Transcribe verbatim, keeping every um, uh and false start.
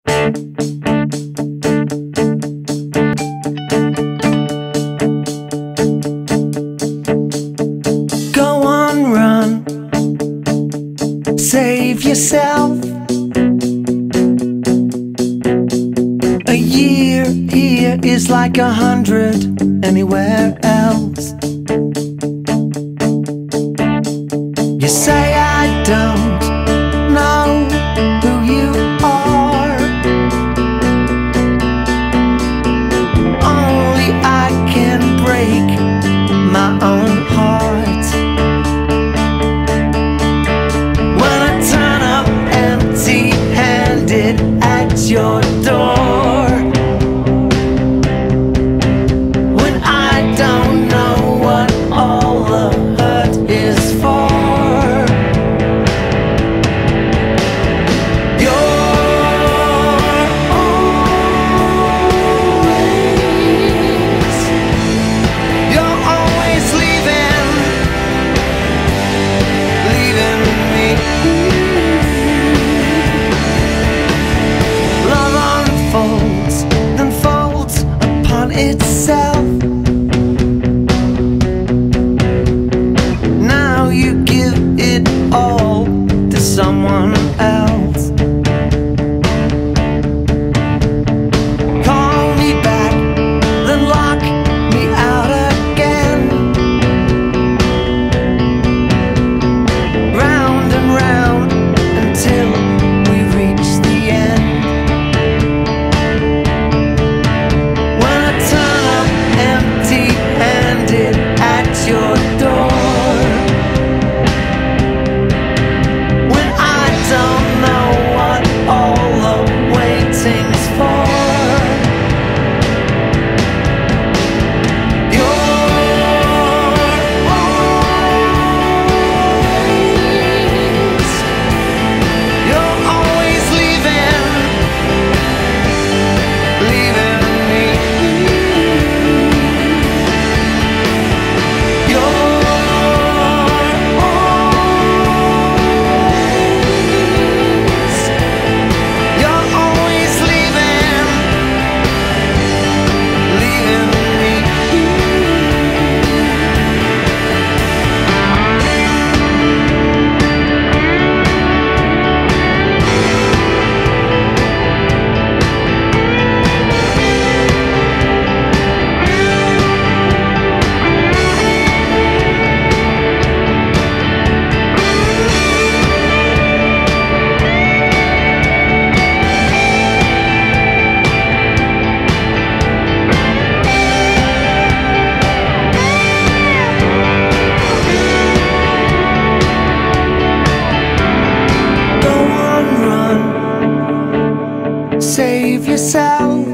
Go on, run, save yourself. A year here is like a hundred anywhere else. You say I don't know who you are. Only I can break my own heart. When I turn up empty-handed at your door, when I don't know what all the hurt is for. Itself. Now you give it all to someone else. Call me back, then lock me out again. Round and round until we reach the end. Your door, when I don't know what all the waiting's for. You're always, you're always leaving, leaving me. Save yourself.